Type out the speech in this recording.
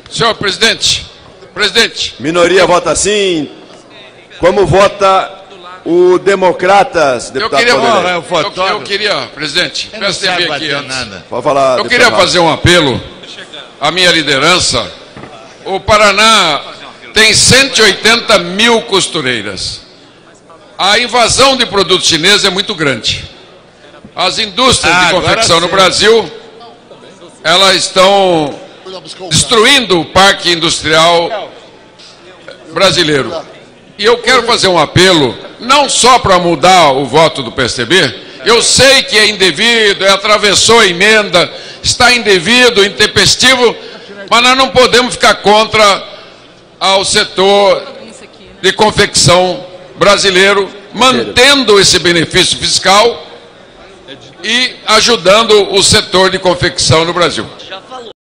Senhor presidente, Minoria vota sim. Como vota o Democratas, deputado Vanderlei? eu queria, presidente, peço TV aqui antes. Pode falar, Eu queria fazer um apelo à minha liderança. O Paraná tem 180 mil costureiras. A invasão de produtos chineses é muito grande. As indústrias de confecção no Brasil, elas estão destruindo o parque industrial brasileiro. E eu quero fazer um apelo, não só para mudar o voto do PSDB, eu sei que é indevido, atravessou a emenda, está indevido, intempestivo, mas nós não podemos ficar contra ao setor de confecção brasileiro, mantendo esse benefício fiscal e ajudando o setor de confecção no Brasil.